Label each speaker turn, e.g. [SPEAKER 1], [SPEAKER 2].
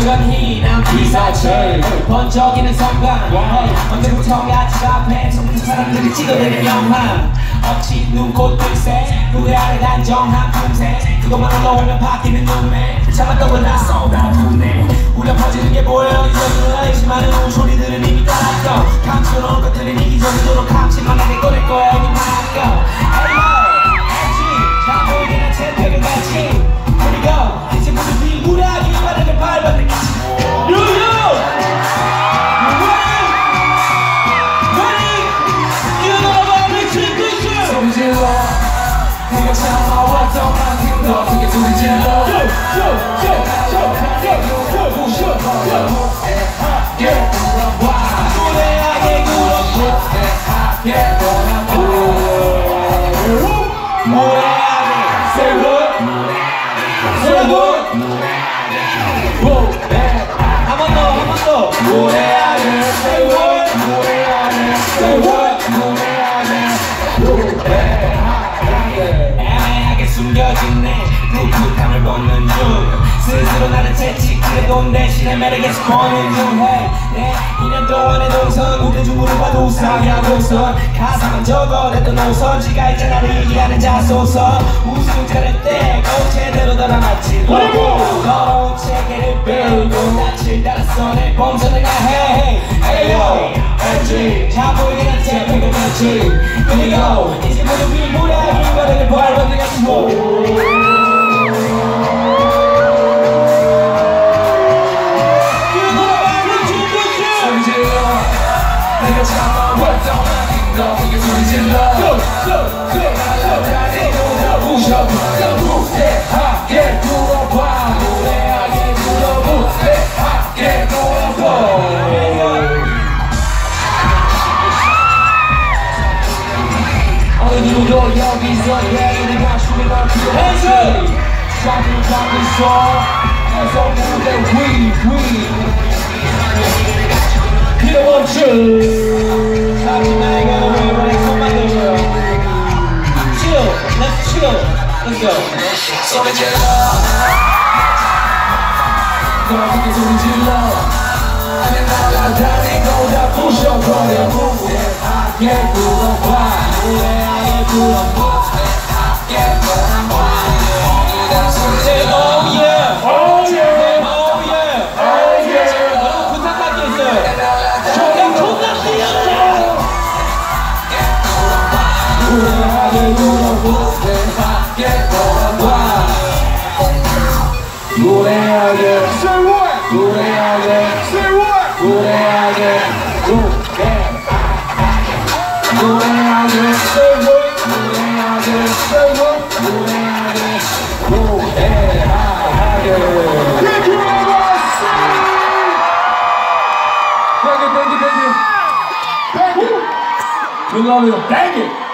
[SPEAKER 1] 여전히 난 피사체 번쩍이는 성광 언제부턴가 집 앞에 속는 사람들이 찍어내는 영화 억지 눈꽃 들새 무대 아래 단정한 품새 그것만 올라오면 바뀌는 눈매 참았던 걸 다 쏟아부네 울려 퍼지는 게 보여 이제는 알지 많은 소리들은 이미 따랐어 감추러온 것들은 이기적이도록 감지만 안에 꺼낼 거야 이미 막거 Aomg 다 보이게 난 챔피언 같이 그리고 이제 모두 네 무례하게 바닥을 밟았네 내가 참아왔던 만큼 더 크게 소리 질러 무례하게 굴어 무례하게 Say what? Say what? 한 번 더 무례하게 Say what? 무례하게 Say what? 무례하게 애매하게 숨겨진 내 풋풋함을 벗는 중 스스로 나를 채찍질해도 대신에 매력에서 보는 중 Hey 내 2년 동안의 동선 무대 중으로 봐도 우상향고선 가사만 적어냈던 노선지가 있자 나를 얘기하는 자소서 웃음 차릴 때 꼭 제대로 달아놨지 더러운 체계를 배우고 낯을 달았어 내 범선을 가해 Aomg 자 보이게 난 챔피언 같이 그리고 이제 모두 위 무례하게 바닥을 밟아도 같이 내가 참아왔던 만큼 더 크게 소리 질러 부셔버려 무대하게 굴어봐 무대하게 굴어 무대하게 굴어봐 어느 누구도 여기서 얘기를 가슴이 널 필요하지 자기를 잡고 있어 어서 무대 위 필요 없지 자기 나이가 왜 손만 들어요 Chill, let's chill, let's go 소리 질러 더 크게 소리 질러 그냥 날아다니고 다 부셔버려 무대하게 굴어봐 무대하게 굴어봐 무대하게 굴어봐 Say oh yeah, oh yeah, oh yeah, oh yeah 여러분 부탁할 게 있어요 무례하게 굴어 무례하게 굴어봐 무례하게 Say what? 무례하게 Say what? 무례하게 무례하게 Say what? 무례하게 Say what? 무례하게 Thank you very much! Thank you. We love you. Thank you.